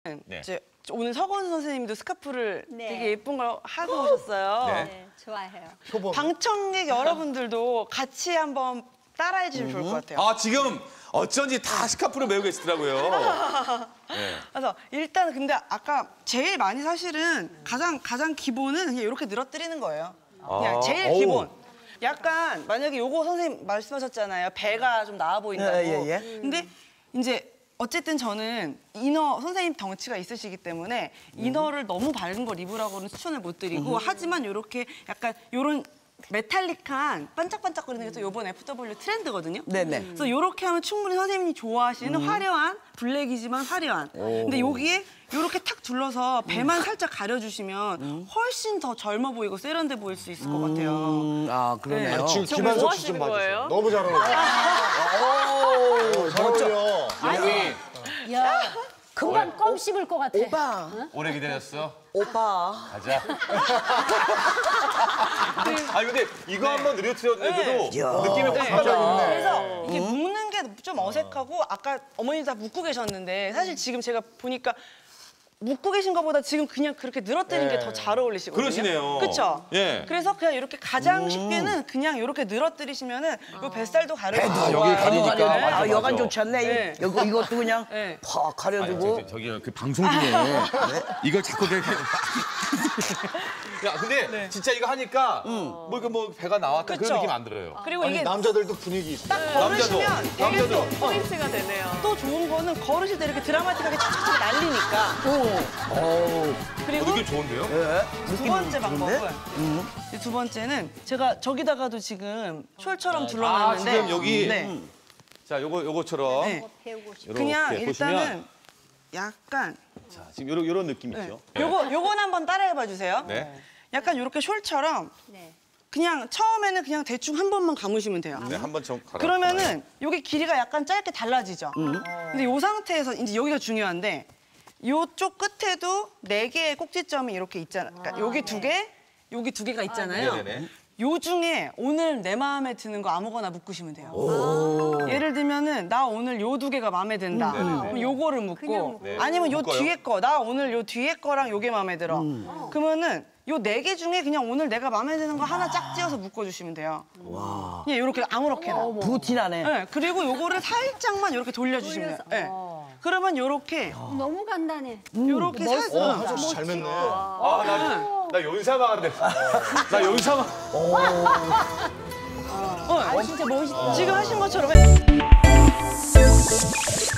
네. 이제 오늘 서건 선생님도 스카프를 네. 되게 예쁜 걸 하고 오셨어요. 네. 네, 좋아해요. 방청객 여러분들도 같이 한번 따라해 주시면 좋을 것 같아요. 아, 지금 어쩐지 다 스카프를 메고 계시더라고요. 네. 그래서 일단 근데 아까 제일 많이 사실은 가장 기본은 그냥 이렇게 늘어뜨리는 거예요. 그냥 제일 어우. 기본. 약간 만약에 요거 선생님 말씀하셨잖아요. 배가 좀 나와 보인다고. 근데 이제 어쨌든 저는 이너 선생님 덩치가 있으시기 때문에 이너를 너무 밝은 걸 입으라고는 추천을 못 드리고 하지만 이렇게 약간 요런 메탈릭한 반짝반짝거리는 게 또 이번 FW 트렌드거든요. 네네. 그래서 이렇게 하면 충분히 선생님이 좋아하시는 화려한 블랙이지만 화려한. 근데 여기에 이렇게 탁 둘러서 배만 살짝 가려주시면 훨씬 더 젊어 보이고 세련돼 보일 수 있을 것 같아요. 아, 그러네요. 네. 지금 저 김한석 뭐 씨 좀 하시는 봐주세요. 거예요? 너무 잘 어울려. 잘 어울려. 야, 금방 껌 씹을 것 같아. 오빠, 오래 기다렸어? 오빠. 가자. 아니 근데 이거 한번 느껴트렸는데도 느낌이 확 달라요. 그래서 이게 묶는 게 좀 어색하고 아까 어머니 다 묶고 계셨는데 사실 지금 제가 보니까 묶고 계신 것보다 지금 그냥 그렇게 늘어뜨리는 게 더 잘 어울리시거든요. 그러시네요. 그렇죠? 예. 그래서 그냥 이렇게 가장 쉽게는 그냥 이렇게 늘어뜨리시면은 요 뱃살도 가려주고 아, 여기 가리니까. 네. 맞아, 아, 여간 맞아. 좋지 않네. 네. 이것도 그냥 네. 팍 가려주고. 저기 그 방송 중에 이걸 자꾸 그렇게 야 근데 진짜 이거 하니까 뭐 이거 뭐 배가 나왔다 그쵸? 그런 느낌 안 들어요. 그리고 아니, 이게 남자들도 분위기 있어. 딱 걸으시면 되게 남자도. 또 포인트가 되네요. 또 좋은 거는 걸으실 때 이렇게 드라마틱하게 촥촥촥 날리니까. 그리고 느낌 좋은데요? 두 번째 방법은 이두 번째는 제가 저기다가도 지금 숄처럼 둘러놨는데 지금 여기? 네. 자 요거처럼 네. 배우고 싶어. 요렇게 그냥 보시면 일단은 약간 자, 지금 요런 느낌이죠. 요건 한번 따라해봐 주세요. 네. 약간 이렇게 숄처럼 네. 그냥 처음에는 그냥 대충 한 번만 감으시면 돼요. 네, 한번 좀 갈아. 그러면은 여기 길이가 약간 짧게 달라지죠. 근데 이 상태에서 이제 여기가 중요한데 요쪽 끝에도 4개의 꼭지점이 이렇게 있잖아요. 그러니까 여기 2개, 여기 2개가 있잖아요. 네네네. 요 중에 오늘 내 마음에 드는 거 아무거나 묶으시면 돼요. 예를 들면은 나 오늘 요 2개가 마음에 든다. 그럼 요거를 묶고 네. 아니면 요 묶어요? 뒤에 거, 나 오늘 요 뒤에 거랑 요게 마음에 들어. 그러면은 요 4개 중에 그냥 오늘 내가 마음에 드는 거 하나 짝 찌어서 묶어주시면 돼요. 그냥 요렇게 아무렇게나. 부티나네. 네, 그리고 요거를 살짝만 이렇게 돌려주시면 돼요. 네. 그러면 요렇게 너무 간단해. 요렇게 살짝 한석 씨 잘 맸네. 나 연사망한데. 나 연사망. 아, 진짜 멋있다. 지금 하신 것처럼 해.